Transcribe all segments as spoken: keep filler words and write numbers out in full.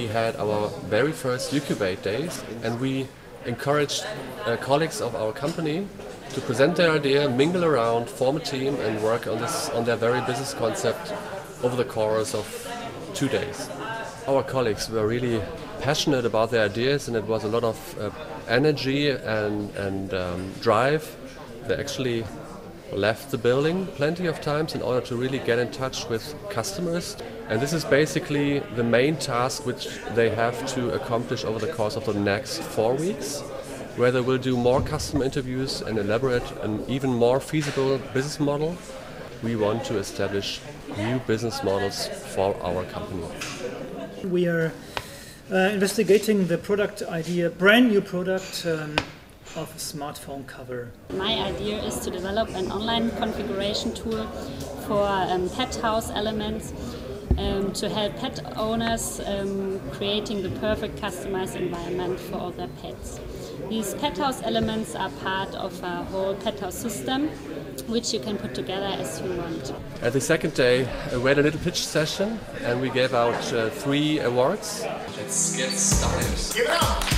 had our very first Ucubate days, and we encouraged uh, colleagues of our company to present their idea, mingle around, form a team, and work on this on their very business concept over the course of two days. Our colleagues were really passionate about their ideas, and it was a lot of uh, energy and, and um, drive. They actually left the building plenty of times in order to really get in touch with customers. And this is basically the main task which they have to accomplish over the course of the next four weeks, where they will do more customer interviews and elaborate an even more feasible business model. We want to establish new business models for our company. We are uh, investigating the product idea, brand new product um, of a smartphone cover. My idea is to develop an online configuration tool for um, pet house elements um, to help pet owners um, creating the perfect customized environment for all their pets. These pet house elements are part of a whole pet house system, which you can put together as you want. At the second day, uh, we had a little pitch session, and we gave out uh, three awards. Let's get started. Give it up!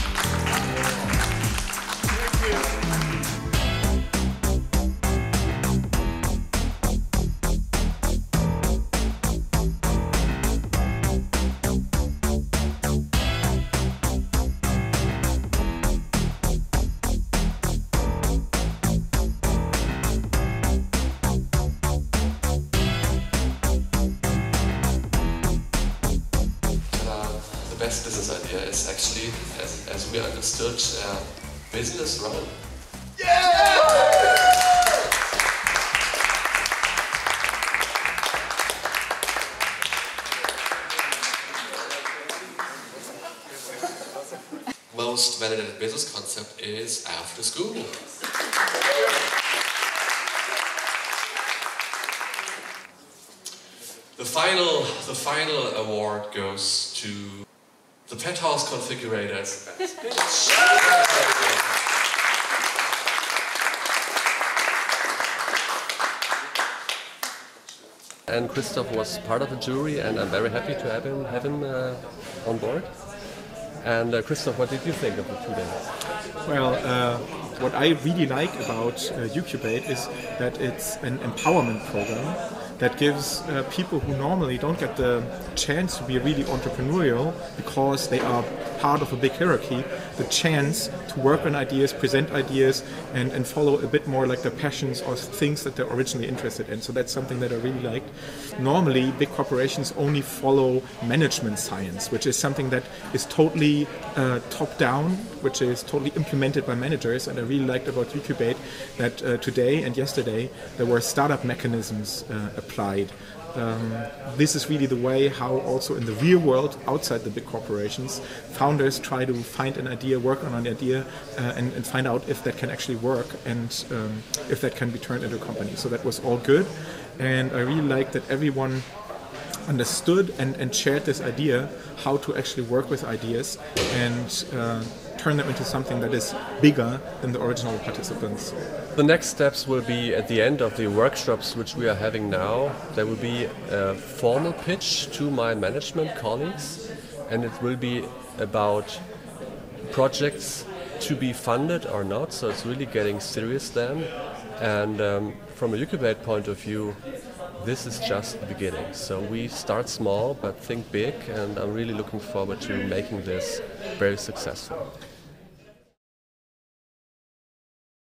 The best business idea is actually, as, as we understood, uh, business run. Yeah! Most validated business concept is after school. The final, the final award goes to the Pet House Configurators. And Christoph was part of the jury, and I'm very happy to have him, have him uh, on board. And uh, Christoph, what did you think of the two days? Well, uh, what I really like about uh, Ucubate is that it's an empowerment program that gives uh, people who normally don't get the chance to be really entrepreneurial because they are part of a big hierarchy, the chance to work on ideas, present ideas, and, and follow a bit more like their passions or things that they're originally interested in. So that's something that I really liked. Normally, big corporations only follow management science, which is something that is totally uh, top-down, which is totally implemented by managers. And I really liked about Ucubate that uh, today and yesterday there were startup mechanisms uh, applied. Um, this is really the way how also in the real world, outside the big corporations, founders try to find an idea, work on an idea, uh, and, and find out if that can actually work and um, if that can be turned into a company. So that was all good, and I really liked that everyone understood and, and shared this idea, how to actually work with ideas and uh, turn them into something that is bigger than the original participants. The next steps will be at the end of the workshops which we are having now. There will be a formal pitch to my management colleagues, and it will be about projects to be funded or not, so it's really getting serious then. And um, from a Ucubate point of view, this is just the beginning. So we start small but think big, and I'm really looking forward to making this very successful.